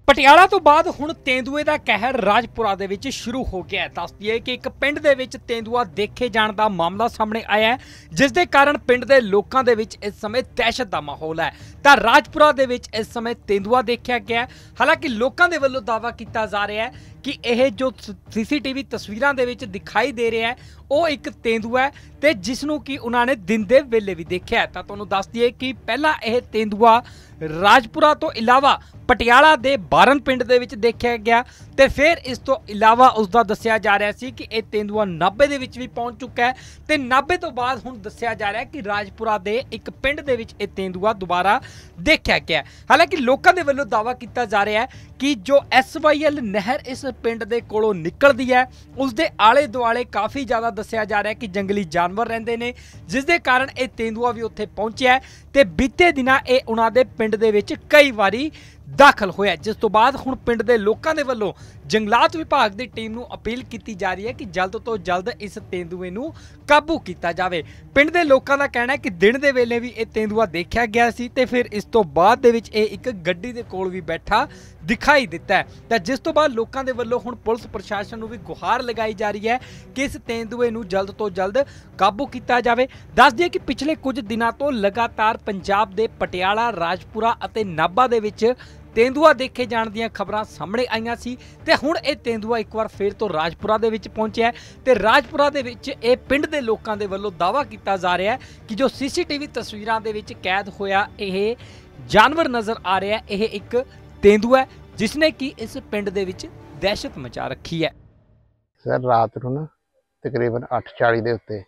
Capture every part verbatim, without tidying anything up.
ਪਟਿਆਲਾ ਤੋਂ ਬਾਅਦ ਹੁਣ ਤੇਂਦੂਏ ਦਾ ਕਹਿਰ ਰਾਜਪੁਰਾ ਦੇ ਵਿੱਚ ਸ਼ੁਰੂ ਹੋ ਗਿਆ ਹੈ। ਦੱਸ ਦਈਏ ਕਿ ਇੱਕ ਪਿੰਡ ਦੇ ਵਿੱਚ ਤੇਂਦੂਆ ਦੇਖੇ ਜਾਣ ਦਾ ਮਾਮਲਾ ਸਾਹਮਣੇ ਆਇਆ ਹੈ, ਜਿਸ ਦੇ ਕਾਰਨ ਪਿੰਡ ਦੇ ਲੋਕਾਂ ਦੇ ਵਿੱਚ ਇਸ ਸਮੇਂ ਦਹਿਸ਼ਤ ਦਾ ਮਾਹੌਲ ਹੈ। ਤਾਂ ਰਾਜਪੁਰਾ ਦੇ ਵਿੱਚ ਇਸ ਸਮੇਂ ਤੇਂਦੂਆ ਦੇਖਿਆ ਗਿਆ ਹੈ। ਹਾਲਾਂਕਿ ਲੋਕਾਂ ਦੇ ਵੱਲੋਂ ਦਾਅਵਾ ਕੀਤਾ ਜਾ ਰਿਹਾ ਹੈ ਕਿ ਇਹ ਜੋ ਸੀਸੀਟੀਵੀ ਤਸਵੀਰਾਂ ਦੇ ਵਿੱਚ ਦਿਖਾਈ ਦੇ ਰਿਹਾ ਹੈ ਉਹ ਇੱਕ ਤੇਂਦੂਆ ਹੈ ਤੇ ਜਿਸ ਨੂੰ ਕਿ ਉਹਨਾਂ ਨੇ ਦਿਨ ਦੇ ਵੇਲੇ ਵੀ ਦੇਖਿਆ ਹੈ। ਤਾਂ ਤੁਹਾਨੂੰ ਦੱਸ ਦਈਏ ਕਿ ਪਹਿਲਾਂ ਇਹ ਤੇਂਦੂਆ ਰਾਜਪੁਰਾ ਤੋਂ ਇਲਾਵਾ ਪਟਿਆਲਾ ਦੇ ਬਾਰਨ ਪਿੰਡ ਦੇ ਵਿੱਚ ਦੇਖਿਆ ਗਿਆ ਤੇ ਫਿਰ ਇਸ ਤੋਂ ਇਲਾਵਾ ਉਸ ਦਾ ਦੱਸਿਆ ਜਾ ਰਿਹਾ ਸੀ ਕਿ ਇਹ ਤੇਂਦੂਆ ਨਾਭੇ ਦੇ ਵਿੱਚ ਵੀ ਪਹੁੰਚ ਚੁੱਕਾ ਹੈ ਤੇ ਨਾਭੇ ਤੋਂ ਬਾਅਦ ਹੁਣ ਦੱਸਿਆ ਜਾ ਰਿਹਾ ਹੈ ਕਿ ਰਾਜਪੁਰਾ ਦੇ ਇੱਕ ਪਿੰਡ ਦੇ ਵਿੱਚ ਇਹ ਤੇਂਦੂਆ ਦੁਬਾਰਾ ਦੇਖਿਆ ਗਿਆ। ਹਾਲਾਂਕਿ ਲੋਕਾਂ ਦੇ ਵੱਲੋਂ ਦਾਅਵਾ ਕੀਤਾ ਜਾ ਰਿਹਾ ਹੈ ਕਿ ਜੋ ਐਸ ਵਾਈ ਐਲ ਨਹਿਰ ਇਸ ਪਿੰਡ ਦੇ ਕੋਲੋਂ ਨਿਕਲਦੀ ਹੈ ਉਸ ਦੇ ਆਲੇ ਦੁਆਲੇ ਕਾਫੀ ਜ਼ਿਆਦਾ ਦੱਸਿਆ ਜਾ ਰਿਹਾ ਹੈ ਕਿ ਜੰਗਲੀ ਜਾਨਵਰ ਰਹਿੰਦੇ ਨੇ, ਜਿਸ ਦੇ ਕਾਰਨ ਇਹ ਤੇਂਦੂਆ ਵੀ ਉੱਥੇ ਪਹੁੰਚਿਆ ਤੇ ਬੀਤੇ ਦਿਨਾਂ ਇਹ ਉਹਨਾਂ ਦੇ ਪਿੰਡ ਦੇ ਵਿੱਚ ਕਈ ਵਾਰੀ ਦਾਖਲ ਹੋਇਆ, ਜਿਸ ਤੋਂ ਬਾਅਦ ਹੁਣ ਪਿੰਡ ਦੇ ਲੋਕਾਂ ਦੇ ਵੱਲੋਂ ਜੰਗਲਾਤ ਵਿਭਾਗ ਦੀ ਟੀਮ ਨੂੰ ਅਪੀਲ ਕੀਤੀ ਜਾ ਰਹੀ ਹੈ ਕਿ ਜਲਦ ਤੋਂ ਜਲਦ ਇਸ ਤੇਂਦੂਏ ਨੂੰ ਕਾਬੂ ਕੀਤਾ ਜਾਵੇ। ਪਿੰਡ ਦੇ ਲੋਕਾਂ ਦਾ ਕਹਿਣਾ ਹੈ ਕਿ ਦਿਨ ਦੇ ਵੇਲੇ ਵੀ ਇਹ ਤੇਂਦੂਆ ਦੇਖਿਆ ਗਿਆ ਸੀ ਤੇ ਫਿਰ ਇਸ ਤੋਂ ਬਾਅਦ ਦੇ ਵਿੱਚ ਇਹ ਇੱਕ ਗੱਡੀ ਦੇ ਕੋਲ ਵੀ ਬੈਠਾ ਦਿਖਾਈ ਦਿੱਤਾ ਹੈ। ਤਾਂ ਜਿਸ ਤੋਂ ਬਾਅਦ ਲੋਕਾਂ ਦੇ ਵੱਲੋਂ ਹੁਣ ਪੁਲਿਸ ਪ੍ਰਸ਼ਾਸਨ ਨੂੰ ਵੀ ਗੁਹਾਰ ਲਗਾਈ ਜਾ ਰਹੀ ਹੈ ਕਿ ਇਸ ਤੇਂਦੂਏ ਨੂੰ ਜਲਦ ਤੋਂ ਜਲਦ ਕਾਬੂ ਕੀਤਾ ਜਾਵੇ। ਦੱਸ ਦਈਏ ਕਿ ਪਿਛਲੇ ਕੁਝ ਦਿਨਾਂ ਤੋਂ ਲਗਾਤਾਰ ਪੰਜਾਬ ਦੇ ਪਟਿਆਲਾ, ਰਾਜਪੁਰਾ ਅਤੇ ਨਾਭਾ ਦੇ ਵਿੱਚ ਤੇਂਦੂਆ ਦੇਖੇ ਜਾਣ ਦੀਆਂ ਖਬਰਾਂ ਸਾਹਮਣੇ ਆਈਆਂ ਸੀ ਤੇ ਹੁਣ ਇਹ ਤੇਂਦੂਆ ਇੱਕ ਵਾਰ ਫਿਰ ਤੋਂ ਰਾਜਪੁਰਾ ਦੇ ਵਿੱਚ ਪਹੁੰਚਿਆ ਤੇ ਰਾਜਪੁਰਾ ਦੇ ਵਿੱਚ ਇਹ ਪਿੰਡ ਦੇ ਲੋਕਾਂ ਦੇ ਵੱਲੋਂ ਦਾਅਵਾ ਕੀਤਾ ਜਾ ਰਿਹਾ ਹੈ ਕਿ ਜੋ ਸੀਸੀਟੀਵੀ ਤਸਵੀਰਾਂ ਦੇ ਵਿੱਚ ਕੈਦ ਹੋਇਆ ਇਹ ਜਾਨਵਰ ਨਜ਼ਰ ਆ ਰਿਹਾ, ਇਹ ਇੱਕ ਤੇਂਦੂਆ ਹੈ ਜਿਸ ਨੇ ਕਿ ਇਸ ਪਿੰਡ ਦੇ ਵਿੱਚ ਦਹਿਸ਼ਤ ਮਚਾ ਰੱਖੀ ਹੈ। ਸਰ ਰਾਤ ਨੂੰ ਨਾ ਤਕਰੀਬਨ ਅੱਠ ਚਾਲੀ ਦੇ ਉੱਤੇ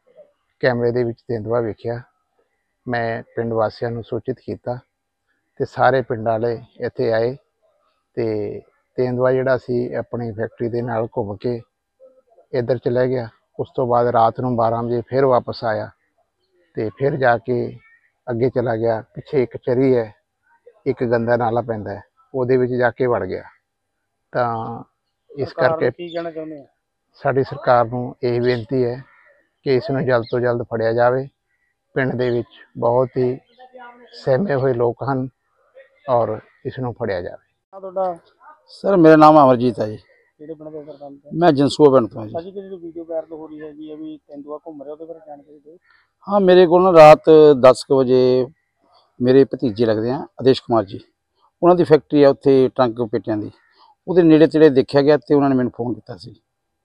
ਕੈਮਰੇ ਦੇ ਵਿੱਚ ਤੇਂਦੂਆ ਵੇਖਿਆ। ਮੈਂ ਪਿੰਡ ਵਾਸੀਆਂ ਨੂੰ ਸੂਚਿਤ ਕੀਤਾ ਤੇ ਸਾਰੇ ਪਿੰਡ ਵਾਲੇ ਇੱਥੇ ਆਏ ਤੇ ਤੇਂਦੂਆ ਜਿਹੜਾ ਸੀ ਆਪਣੀ ਫੈਕਟਰੀ ਦੇ ਨਾਲ ਘੁੰਮ ਕੇ ਇੱਧਰ ਚਲਾ ਗਿਆ। ਉਸ ਤੋਂ ਬਾਅਦ ਰਾਤ ਨੂੰ ਬਾਰਾਂ ਵਜੇ ਫਿਰ ਵਾਪਸ ਆਇਆ ਤੇ ਫਿਰ ਜਾ ਕੇ ਅੱਗੇ ਚਲਾ ਗਿਆ। ਪਿੱਛੇ ਇੱਕ ਚਰੀ ਹੈ, ਇੱਕ ਗੰਦਾ ਨਾਲਾ ਪੈਂਦਾ ਹੈ, ਉਹਦੇ ਵਿੱਚ ਜਾ ਕੇ ਵੜ ਗਿਆ। ਤਾਂ ਇਸ ਕਰਕੇ ਕੀ ਕਹਿਣਾ ਚਾਹੁੰਦੇ ਆ? ਸਾਡੀ ਸਰਕਾਰ ਨੂੰ ਇਹ ਬੇਨਤੀ ਹੈ ਕਿ ਇਸ ਨੂੰ ਜਲਦ ਤੋਂ ਜਲਦ ਫੜਿਆ ਜਾਵੇ। ਪਿੰਡ ਦੇ ਵਿੱਚ ਬਹੁਤ ਹੀ ਸਹਿਮੇ ਹੋਏ ਲੋਕ ਹਨ ਔਰ ਇਸ ਨੂੰ ਫੜਿਆ ਜਾਵੇ। ਤੁਹਾਡਾ ਸਰ ਮੇਰਾ ਨਾਮ ਅਮਰਜੀਤ ਹੈ ਜੀ। ਕਿਹੜੇ ਪਿੰਡ ਦੇ ਸਰਪੰਚ? ਮੈਂ ਜਨਸੂਆ ਪਿੰਡ ਤੋਂ ਜੀ। ਸਾਡੀ ਜਿਹੜੀ ਵੀਡੀਓ ਵਾਇਰਲ ਹੋ ਰਹੀ ਹੈ ਜੀ, ਇਹ ਵੀ ਤੇਂਦੂਆ ਘੁੰਮ ਰਿਹਾ, ਉਹਦੇ ਬਾਰੇ ਜਾਣਕਾਰੀ ਦਿਓ। ਹਾਂ, ਮੇਰੇ ਕੋਲ ਨਾ ਰਾਤ ਦਸ ਕੁ ਵਜੇ ਮੇਰੇ ਭਤੀਜੇ ਲੱਗਦੇ ਆ ਆਦੇਸ਼ ਕੁਮਾਰ ਜੀ, ਉਹਨਾਂ ਦੀ ਫੈਕਟਰੀ ਆ ਉੱਥੇ ਟਰੰਕ ਪੇਟਿਆਂ ਦੀ, ਉਹਦੇ ਨੇੜੇ ਤੇੜੇ ਦੇਖਿਆ ਗਿਆ ਤੇ ਉਹਨਾਂ ਨੇ ਮੈਨੂੰ ਫੋਨ ਕੀਤਾ ਸੀ।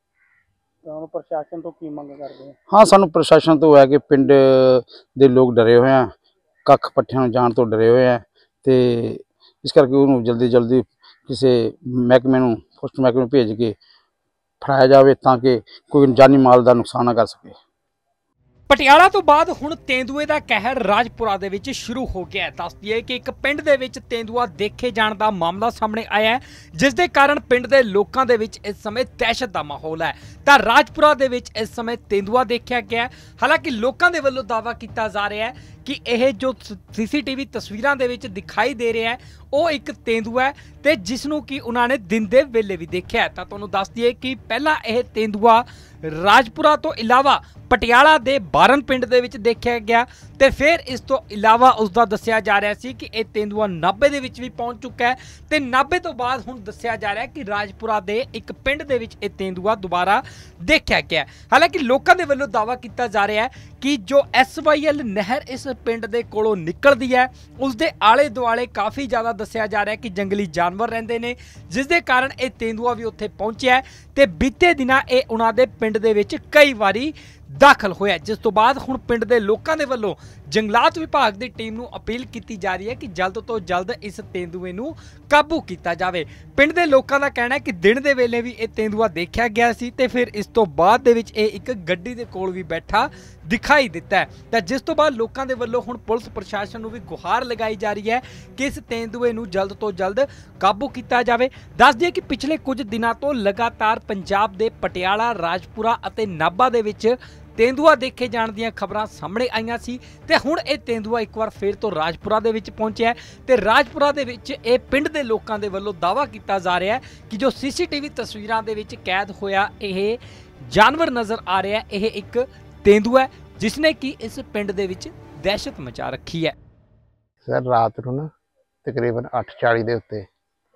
ਤਾਂ ਪ੍ਰਸ਼ਾਸਨ ਤੋਂ ਕੀ ਮੰਗ ਕਰਦੇ ਆ? ਹਾਂ, ਸਾਨੂੰ ਪ੍ਰਸ਼ਾਸਨ ਤੋਂ ਹੈ ਕਿ ਪਿੰਡ ਦੇ ਲੋਕ ਡਰੇ ਹੋਏ ਆ, ਕੱਖ ਪੱਠਿਆਂ ਨੂੰ ਜਾਣ ਤੋਂ ਡਰੇ ਹੋਏ ਆ ਤੇ ਇਸ ਕਰਕੇ ਉਹਨੂੰ ਜਲਦੀ ਜਲਦੀ ਕਿਸੇ ਮਹਿਕਮੇ ਨੂੰ ਫੋਰੈਸਟ ਮਹਿਕਮੇ ਨੂੰ ਭੇਜ ਕੇ ਫੜਾਇਆ ਜਾਵੇ ਤਾਂ ਕਿ ਕੋਈ ਜਾਨੀ ਮਾਲ ਦਾ ਨੁਕਸਾਨ ਨਾ ਕਰ ਸਕੇ। ਪਟਿਆਲਾ ਤੋਂ ਬਾਅਦ ਹੁਣ ਤੇਂਦੂਏ ਦਾ ਕਹਿਰ ਰਾਜਪੁਰਾ ਦੇ ਵਿੱਚ ਸ਼ੁਰੂ ਹੋ ਗਿਆ ਹੈ। ਦੱਸ ਦਈਏ ਕਿ ਇੱਕ ਪਿੰਡ ਦੇ ਵਿੱਚ ਤੇਂਦੂਆ ਦੇਖੇ ਜਾਣ ਦਾ ਮਾਮਲਾ ਸਾਹਮਣੇ ਆਇਆ ਹੈ, ਜਿਸ ਦੇ ਕਾਰਨ ਪਿੰਡ ਦੇ ਲੋਕਾਂ ਦੇ ਵਿੱਚ ਇਸ ਸਮੇਂ ਦਹਿਸ਼ਤ ਦਾ ਮਾਹੌਲ ਹੈ। ਤਾਂ ਰਾਜਪੁਰਾ ਦੇ ਵਿੱਚ ਇਸ ਸਮੇਂ ਤੇਂਦੂਆ ਦੇਖਿਆ ਗਿਆ। ਹਾਲਾਂਕਿ ਲੋਕਾਂ ਦੇ ਵੱਲੋਂ ਦਾਅਵਾ ਕੀਤਾ ਜਾ ਰਿਹਾ ਹੈ ਕਿ ਇਹ ਜੋ ਸੀਸੀਟੀਵੀ ਤਸਵੀਰਾਂ ਦੇ ਵਿੱਚ ਦਿਖਾਈ ਦੇ ਰਿਹਾ ਹੈ ਉਹ ਇੱਕ ਤੇਂਦੂਆ ਹੈ ਤੇ ਜਿਸ ਨੂੰ ਕਿ ਉਹਨਾਂ ਨੇ ਦਿਨ ਦੇ ਵੇਲੇ ਵੀ ਦੇਖਿਆ। ਤਾਂ ਤੁਹਾਨੂੰ ਦੱਸ ਦਈਏ ਕਿ ਪਹਿਲਾਂ ਇਹ ਤੇਂਦੂਆ ਰਾਜਪੁਰਾ ਤੋਂ ਇਲਾਵਾ ਪਟਿਆਲਾ ਦੇ ਬਾਰਨ ਪਿੰਡ ਦੇ ਵਿੱਚ ਦੇਖਿਆ ਗਿਆ ਤੇ ਫਿਰ ਇਸ ਤੋਂ ਇਲਾਵਾ ਉਸ ਦਾ ਦੱਸਿਆ ਜਾ ਰਿਹਾ ਸੀ ਕਿ ਇਹ ਤੇਂਦੂਆ ਨਾਭੇ ਦੇ ਵਿੱਚ ਵੀ ਪਹੁੰਚ ਚੁੱਕਾ ਹੈ ਤੇ ਨਾਭੇ ਤੋਂ ਬਾਅਦ ਹੁਣ ਦੱਸਿਆ ਜਾ ਰਿਹਾ ਹੈ ਕਿ ਰਾਜਪੁਰਾ ਦੇ ਇੱਕ ਪਿੰਡ ਦੇ ਵਿੱਚ ਇਹ ਤੇਂਦੂਆ ਦੁਬਾਰਾ ਦੇਖਿਆ ਗਿਆ। ਹਾਲਾਂਕਿ ਲੋਕਾਂ ਦੇ ਵੱਲੋਂ ਦਾਅਵਾ ਕੀਤਾ ਜਾ ਰਿਹਾ ਹੈ ਕਿ ਜੋ ਐਸ ਵਾਈ ਐਲ ਨਹਿਰ ਇਸ ਪਿੰਡ ਦੇ ਕੋਲੋਂ ਨਿਕਲਦੀ ਹੈ ਉਸ ਦੇ ਆਲੇ ਦੁਆਲੇ ਕਾਫੀ ਜ਼ਿਆਦਾ ਦੱਸਿਆ ਜਾ ਰਿਹਾ ਕਿ ਜੰਗਲੀ ਜਾਨਵਰ ਰਹਿੰਦੇ ਨੇ, ਜਿਸ ਦੇ ਕਾਰਨ ਇਹ ਤੇਂਦੂਆ ਵੀ ਉੱਥੇ ਪਹੁੰਚਿਆ ਤੇ ਬੀਤੇ ਦਿਨਾਂ ਇਹ ਉਹਨਾਂ ਦੇ ਪਿੰਡ ਦੇ ਵਿੱਚ ਕਈ ਵਾਰੀ ਦਾਖਲ ਹੋਇਆ, ਜਿਸ ਤੋਂ ਬਾਅਦ ਹੁਣ ਪਿੰਡ ਦੇ ਲੋਕਾਂ ਦੇ ਵੱਲੋਂ ਜੰਗਲਾਤ ਵਿਭਾਗ ਦੀ ਟੀਮ ਨੂੰ ਅਪੀਲ ਕੀਤੀ ਜਾ ਰਹੀ ਹੈ ਕਿ ਜਲਦ ਤੋਂ ਜਲਦ ਇਸ ਤੇਂਦੂਏ ਨੂੰ ਕਾਬੂ ਕੀਤਾ ਜਾਵੇ। ਪਿੰਡ ਦੇ ਲੋਕਾਂ ਦਾ ਕਹਿਣਾ ਹੈ ਕਿ ਦਿਨ ਦੇ ਵੇਲੇ ਵੀ ਇਹ ਤੇਂਦੂਆ ਦੇਖਿਆ ਗਿਆ ਸੀ ਤੇ ਫਿਰ ਇਸ ਤੋਂ ਬਾਅਦ ਦੇ ਵਿੱਚ ਇਹ ਇੱਕ ਗੱਡੀ ਦੇ ਕੋਲ ਵੀ ਬੈਠਾ ਦਿਖਾਈ ਦਿੱਤਾ ਹੈ। ਤਾਂ ਜਿਸ ਤੋਂ ਬਾਅਦ ਲੋਕਾਂ ਦੇ ਵੱਲੋਂ ਹੁਣ ਪੁਲਿਸ ਪ੍ਰਸ਼ਾਸਨ ਨੂੰ ਵੀ ਗੁਹਾਰ ਲਗਾਈ ਜਾ ਰਹੀ ਹੈ ਕਿ ਇਸ ਤੇਂਦੂਏ ਨੂੰ ਜਲਦ ਤੋਂ ਜਲਦ ਕਾਬੂ ਕੀਤਾ ਜਾਵੇ। ਦੱਸ ਦਈਏ ਕਿ ਪਿਛਲੇ ਕੁਝ ਦਿਨਾਂ ਤੋਂ ਲਗਾਤਾਰ ਪੰਜਾਬ ਦੇ ਪਟਿਆਲਾ, ਰਾਜਪੁਰਾ ਅਤੇ ਨਾਭਾ ਦੇ ਵਿੱਚ ਤੇਂਦੂਆ ਦੇਖੇ ਜਾਣ ਦੀਆਂ ਖਬਰਾਂ ਸਾਹਮਣੇ ਆਈਆਂ ਸੀ ਤੇ ਹੁਣ ਇਹ ਤੇਂਦੂਆ ਇੱਕ ਵਾਰ ਫਿਰ ਤੋਂ ਰਾਜਪੁਰਾ ਦੇ ਵਿੱਚ ਪਹੁੰਚਿਆ ਤੇ ਰਾਜਪੁਰਾ ਦੇ ਵਿੱਚ ਇਹ ਪਿੰਡ ਦੇ ਲੋਕਾਂ ਦੇ ਵੱਲੋਂ ਦਾਅਵਾ ਕੀਤਾ ਜਾ ਰਿਹਾ ਹੈ ਕਿ ਜੋ ਸੀਸੀਟੀਵੀ ਤਸਵੀਰਾਂ ਦੇ ਵਿੱਚ ਕੈਦ ਹੋਇਆ ਇਹ ਜਾਨਵਰ ਨਜ਼ਰ ਆ ਰਿਹਾ, ਇਹ ਇੱਕ ਤੇਂਦੂਆ ਹੈ ਜਿਸ ਨੇ ਕਿ ਇਸ ਪਿੰਡ ਦੇ ਵਿੱਚ ਦਹਿਸ਼ਤ ਮਚਾ ਰੱਖੀ ਹੈ। ਸਰ ਰਾਤ ਨੂੰ ਨਾ ਤਕਰੀਬਨ ਅੱਠ ਚਾਲੀ ਦੇ ਉੱਤੇ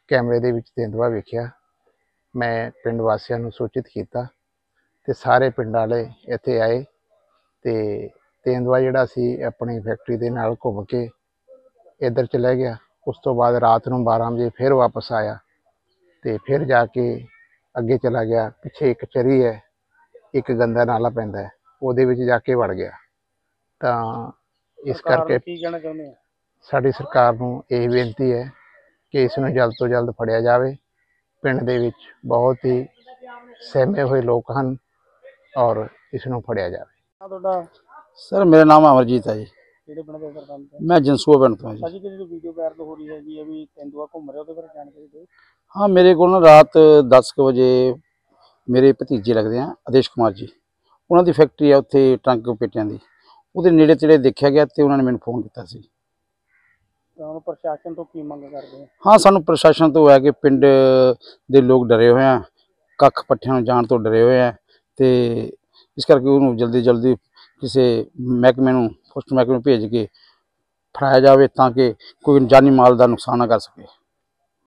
ਕੈਮਰੇ ਦੇ ਵਿੱਚ ਤੇਂਦੂਆ ਵੇਖਿਆ। ਮੈਂ ਪਿੰਡ ਵਾਸੀਆਂ ਨੂੰ ਸੂਚਿਤ ਕੀਤਾ ਤੇ ਸਾਰੇ ਪਿੰਡ ਵਾਲੇ ਇੱਥੇ ਆਏ ਤੇ ਤੇਂਦੂਆ ਜਿਹੜਾ ਸੀ ਆਪਣੀ ਫੈਕਟਰੀ ਦੇ ਨਾਲ ਘੁੰਮ ਕੇ ਇੱਧਰ ਚਲਾ ਗਿਆ। ਉਸ ਤੋਂ ਬਾਅਦ ਰਾਤ ਨੂੰ ਬਾਰਾਂ ਵਜੇ ਫਿਰ ਵਾਪਸ ਆਇਆ ਤੇ ਫਿਰ ਜਾ ਕੇ ਅੱਗੇ ਚਲਾ ਗਿਆ। ਪਿੱਛੇ ਇੱਕ ਚਰੀ ਹੈ, ਇੱਕ ਗੰਦਾ ਨਾਲਾ ਪੈਂਦਾ ਹੈ, ਉਹਦੇ ਵਿੱਚ ਜਾ ਕੇ ਵੜ ਗਿਆ। ਤਾਂ ਇਸ ਕਰਕੇ ਕੀ ਕਹਿਣਾ ਚਾਹੁੰਦੇ ਆ? ਸਾਡੀ ਸਰਕਾਰ ਨੂੰ ਇਹ ਬੇਨਤੀ ਹੈ ਕਿ ਇਸ ਨੂੰ ਜਲਦ ਤੋਂ ਜਲਦ ਫੜਿਆ ਜਾਵੇ। ਪਿੰਡ ਦੇ ਵਿੱਚ ਬਹੁਤ ਹੀ ਸਹਿਮੇ ਹੋਏ ਲੋਕ ਹਨ ਔਰ ਇਸ ਨੂੰ ਫੜਿਆ ਜਾਵੇ। ਆ ਤੁਹਾਡਾ ਸਰ ਮੇਰਾ ਨਾਮ ਅਮਰਜੀਤ ਹੈ ਜੀ, ਕਿਹੜੇ ਪਿੰਡ ਦੇ ਸਰਪੰਚ ਹੈ? ਮੈਂ ਜਨਸੂਆ ਪਿੰਡ ਤੋਂ ਹਾਂ ਜੀ। ਸਾਜੀ ਜਿਹੜੀ ਵੀਡੀਓ ਵਾਇਰਲ ਹੋ ਰਹੀ ਹੈਗੀ ਹੈ ਵੀ ਤੇਂਦੂਆ ਘੁੰਮ ਰਿਹਾ, ਉਹਦੇ ਬਾਰੇ ਜਾਣਕਾਰੀ ਦਿਓ। ਹਾਂ, ਮੇਰੇ ਕੋਲ ਨਾ ਰਾਤ ਦਸ ਕੁ ਵਜੇ ਮੇਰੇ ਭਤੀਜੇ ਲੱਗਦੇ ਆ ਆਦੇਸ਼ ਕੁਮਾਰ ਜੀ, ਉਹਨਾਂ ਦੀ ਫੈਕਟਰੀ ਆ ਉੱਥੇ ਟਰੰਕ ਪੇਟਿਆਂ ਦੀ, ਉਹਦੇ ਨੇੜੇ ਤੇੜੇ ਦੇਖਿਆ ਗਿਆ ਤੇ ਉਹਨਾਂ ਨੇ ਮੈਨੂੰ ਫੋਨ ਕੀਤਾ ਸੀ। ਤਾਂ ਹੁਣ ਪ੍ਰਸ਼ਾਸਨ ਤੋਂ ਕੀ ਮੰਗ ਕਰਦੇ ਆ? ਹਾਂ, ਸਾਨੂੰ ਪ੍ਰਸ਼ਾਸਨ ਤੋਂ ਹੈ ਕਿ ਪਿੰਡ ਦੇ ਲੋਕ ਡਰੇ ਹੋਏ ਆ, ਕੱਖ ਪੱਠਿਆਂ ਨੂੰ ਜਾਣ ਤੋਂ ਡਰੇ ਹੋਏ ਆ ਤੇ ਇਸ ਕਰਕੇ ਉਹਨੂੰ ਜਲਦੀ ਜਲਦੀ ਕਿਸੇ ਮਹਿਕਮੇ ਨੂੰ ਫੋਰੈਸਟ ਮਹਿਕਮੇ ਨੂੰ ਭੇਜ ਕੇ ਫੜਾਇਆ ਜਾਵੇ ਤਾਂ ਕਿ ਕੋਈ ਜਾਨੀ ਮਾਲ ਦਾ ਨੁਕਸਾਨ ਨਾ ਕਰ ਸਕੇ।